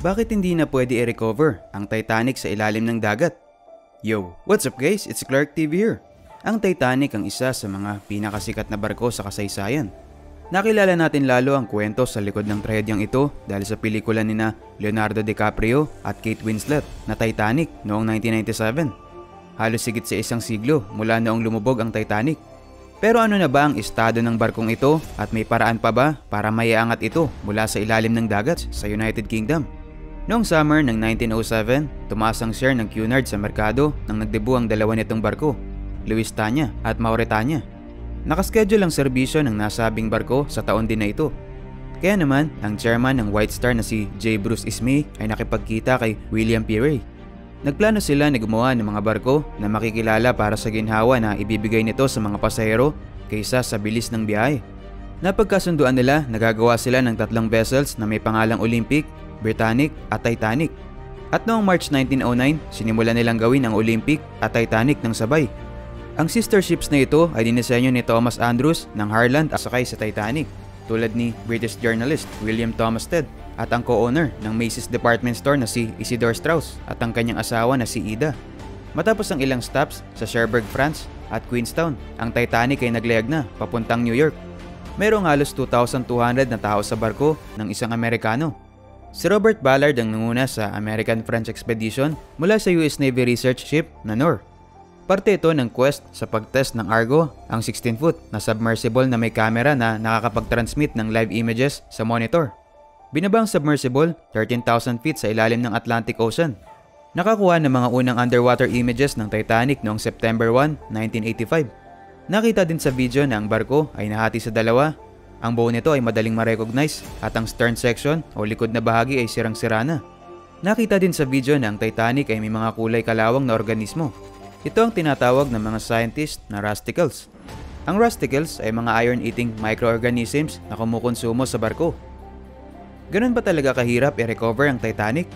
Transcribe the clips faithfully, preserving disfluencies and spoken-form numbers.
Bakit hindi na pwede i-recover ang Titanic sa ilalim ng dagat? Yo, what's up guys? It's Clark T V here. Ang Titanic ang isa sa mga pinakasikat na barko sa kasaysayan. Nakilala natin lalo ang kwento sa likod ng trahedyang ito dahil sa pelikula ni na Leonardo DiCaprio at Kate Winslet na Titanic noong nineteen ninety-seven. Halos sigit sa isang siglo mula noong lumubog ang Titanic. Pero ano na ba ang estado ng barkong ito at may paraan pa ba para maiangat ito mula sa ilalim ng dagat sa United Kingdom? Noong summer ng nineteen oh seven, tumaas ang share ng Cunard sa merkado nang nagdebu ang dalawa nitong barko, Lusitania at Mauretania. Nakaschedule ang serbisyo ng nasabing barko sa taon din na ito. Kaya naman, ang chairman ng White Star na si J. Bruce Ismay ay nakipagkita kay William P. Ray. Nagplano sila na gumawa ng mga barko na makikilala para sa ginhawa na ibibigay nito sa mga pasahero kaysa sa bilis ng biyahe. Napagkasunduan nila na gagawa sila ng tatlong vessels na may pangalang Olympic, Britannic at Titanic. At noong March nineteen oh nine, sinimulan nilang gawin ang Olympic at Titanic ng sabay. Ang sister ships na ito ay dinisenyo ni Thomas Andrews ng Harland at sakay sa Titanic, tulad ni British journalist William Thomas Stead at ang co-owner ng Macy's department store na si Isidore Strauss at ang kanyang asawa na si Ida. Matapos ang ilang stops sa Cherbourg, France at Queenstown, ang Titanic ay naglayag na papuntang New York. Merong halos two thousand two hundred na tao sa barko ng isang Amerikano. Si Robert Ballard ang nanguna sa American-French Expedition mula sa U S Navy research ship na Nor. Parte ito ng quest sa pagtest ng Argo, ang sixteen foot na submersible na may camera na nakakapag-transmit ng live images sa monitor. Binaba ang submersible thirteen thousand feet sa ilalim ng Atlantic Ocean. Nakakuha ng mga unang underwater images ng Titanic noong September first, nineteen eighty-five. Nakita din sa video na ang barko ay nahati sa dalawa. Ang buo nito ay madaling ma-recognize at ang stern section o likod na bahagi ay sirang-sira na. Nakita din sa video na ang Titanic ay may mga kulay kalawang na organismo. Ito ang tinatawag ng mga scientist na rusticles. Ang rusticles ay mga iron-eating microorganisms na kumukonsumo sa barko. Ganun ba talaga kahirap i-recover ang Titanic?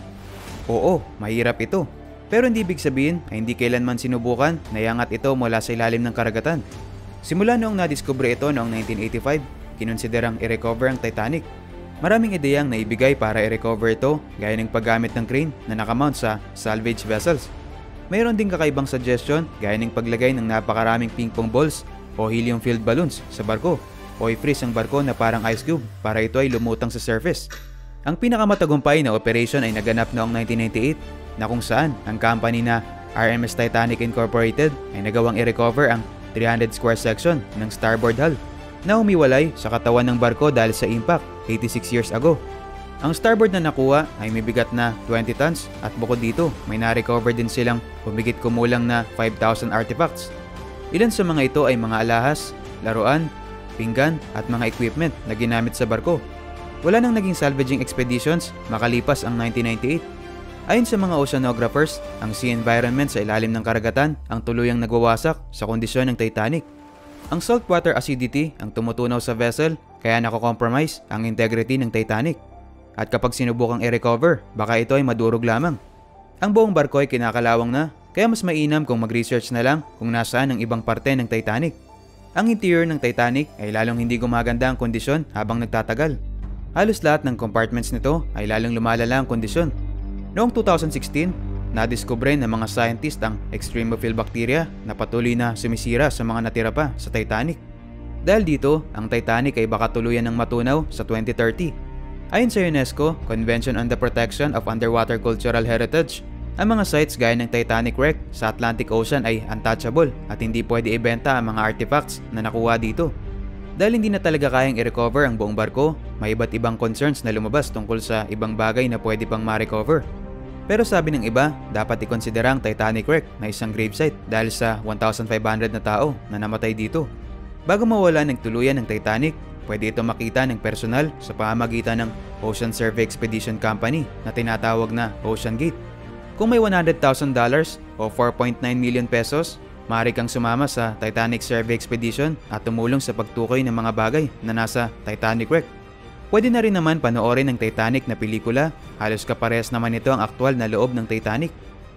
Oo, mahirap ito. Pero hindi ibig sabihin ay hindi kailanman sinubukan na iangat ito mula sa ilalim ng karagatan. Simula noong nadiskubre ito noong nineteen eighty-five, kinonsiderang i-recover ang Titanic. Maraming ideyang naibigay para i-recover ito gaya ng paggamit ng crane na nakamount sa salvage vessels. Mayroon ding kakaibang suggestion gaya ng paglagay ng napakaraming ping-pong balls o helium-filled balloons sa barko o i-freeze ang barko na parang ice cube para ito ay lumutang sa surface. Ang pinakamatagumpay na operation ay naganap noong nineteen ninety-eight na kung saan ang company na R M S Titanic Incorporated ay nagawang i-recover ang three hundred square section ng starboard hull na humiwalay sa katawan ng barko dahil sa impact eighty-six years ago. Ang starboard na nakuha ay may bigat na twenty tons at bukod dito may na-recover din silang humigit kumulang na five thousand artifacts. Ilan sa mga ito ay mga alahas, laruan, pinggan at mga equipment na ginamit sa barko. Wala nang naging salvaging expeditions makalipas ang nineteen ninety-eight. Ayon sa mga oceanographers, ang sea environment sa ilalim ng karagatan ang tuluyang nagwawasak sa kondisyon ng Titanic. Ang saltwater acidity ang tumutunaw sa vessel kaya nako-compromise ang integrity ng Titanic. At kapag sinubukang i-recover, baka ito ay madurog lamang. Ang buong barko ay kinakalawang na kaya mas mainam kung mag-research na lang kung nasaan ang ibang parte ng Titanic. Ang interior ng Titanic ay lalong hindi gumaganda ang kondisyon habang nagtatagal. Halos lahat ng compartments nito ay lalong lumalala ang kondisyon. Noong two thousand sixteen, nadiskubre ng mga scientist ang extremophile bacteria na patuloy na sumisira sa mga natira pa sa Titanic. Dahil dito, ang Titanic ay baka tuluyan ng matunaw sa twenty thirty. Ayon sa UNESCO, Convention on the Protection of Underwater Cultural Heritage, ang mga sites gaya ng Titanic wreck sa Atlantic Ocean ay untouchable at hindi pwede ibenta ang mga artifacts na nakuha dito. Dahil hindi na talaga kayang i-recover ang buong barko, may iba't ibang concerns na lumabas tungkol sa ibang bagay na pwede pang ma-recover. Pero sabi ng iba, dapat ikonsidera ang Titanic wreck na isang gravesite dahil sa one thousand five hundred na tao na namatay dito. Bago mawala ng tuluyan ng Titanic, pwede ito makita ng personal sa pamamagitan ng Ocean Survey Expedition Company na tinatawag na Ocean Gate. Kung may one hundred thousand dollars o four point nine million pesos, maaari kang sumama sa Titanic Survey Expedition at tumulong sa pagtukoy ng mga bagay na nasa Titanic wreck. Pwede na rin naman panoorin ng Titanic na pelikula, halos kaparehas naman ito ang aktwal na loob ng Titanic.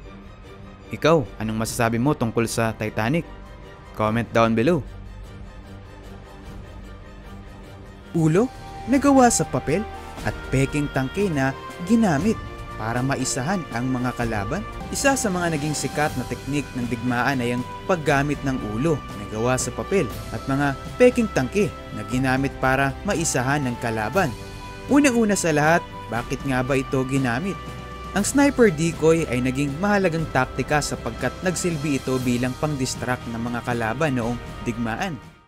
Ikaw, anong masasabi mo tungkol sa Titanic? Comment down below. Ulo na gawa sa papel at peking tangke na ginamit para maisahan ang mga kalaban. Isa sa mga naging sikat na teknik ng digmaan ay ang paggamit ng ulo na gawa sa papel at mga peking tangke na ginamit para maisahan ng kalaban. Unang-una sa lahat, bakit nga ba ito ginamit? Ang sniper decoy ay naging mahalagang taktika sapagkat nagsilbi ito bilang pang-distract ng mga kalaban noong digmaan.